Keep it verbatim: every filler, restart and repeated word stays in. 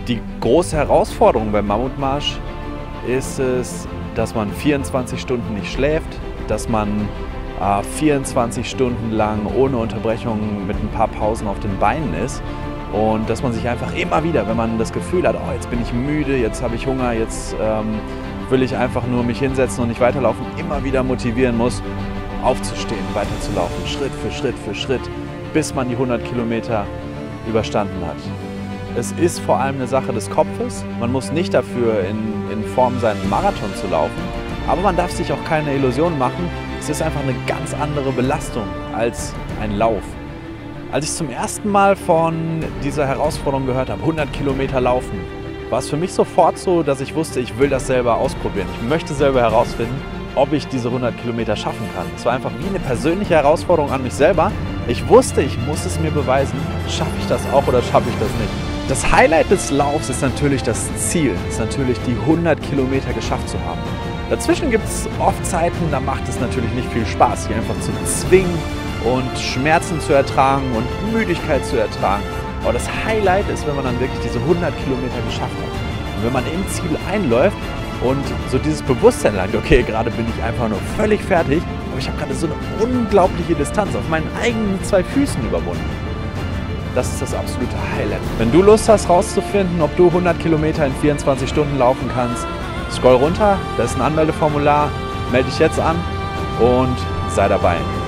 Die große Herausforderung beim Mammutmarsch ist es, dass man vierundzwanzig Stunden nicht schläft, dass man äh, vierundzwanzig Stunden lang ohne Unterbrechung mit ein paar Pausen auf den Beinen ist und dass man sich einfach immer wieder, wenn man das Gefühl hat, oh, jetzt bin ich müde, jetzt habe ich Hunger, jetzt ähm, will ich einfach nur mich hinsetzen und nicht weiterlaufen, immer wieder motivieren muss, aufzustehen, weiterzulaufen, Schritt für Schritt für Schritt, bis man die hundert Kilometer überstanden hat. Es ist vor allem eine Sache des Kopfes. Man muss nicht dafür in, in Form sein, einen Marathon zu laufen, aber man darf sich auch keine Illusionen machen. Es ist einfach eine ganz andere Belastung als ein Lauf. Als ich zum ersten Mal von dieser Herausforderung gehört habe, hundert Kilometer laufen, war es für mich sofort so, dass ich wusste, ich will das selber ausprobieren. Ich möchte selber herausfinden, ob ich diese hundert Kilometer schaffen kann. Es war einfach wie eine persönliche Herausforderung an mich selber. Ich wusste, ich muss es mir beweisen, schaffe ich das auch oder schaffe ich das nicht. Das Highlight des Laufs ist natürlich das Ziel, ist natürlich die hundert Kilometer geschafft zu haben. Dazwischen gibt es oft Zeiten, da macht es natürlich nicht viel Spaß, hier einfach zu zwingen und Schmerzen zu ertragen und Müdigkeit zu ertragen. Aber das Highlight ist, wenn man dann wirklich diese hundert Kilometer geschafft hat. Und wenn man im Ziel einläuft und so dieses Bewusstsein langt, okay, gerade bin ich einfach nur völlig fertig, aber ich habe gerade so eine unglaubliche Distanz auf meinen eigenen zwei Füßen überwunden. Das ist das absolute Highlight. Wenn du Lust hast, rauszufinden, ob du hundert Kilometer in vierundzwanzig Stunden laufen kannst, scroll runter, da ist ein Anmeldeformular, melde dich jetzt an und sei dabei.